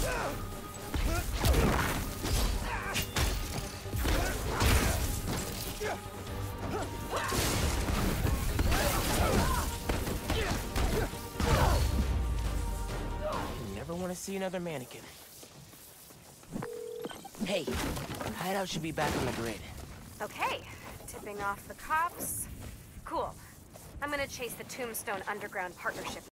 Never want to see another mannequin. Hey, hideout should be back on the grid. Okay, tipping off the cops. Cool. I'm gonna chase the Tombstone Underground Partnership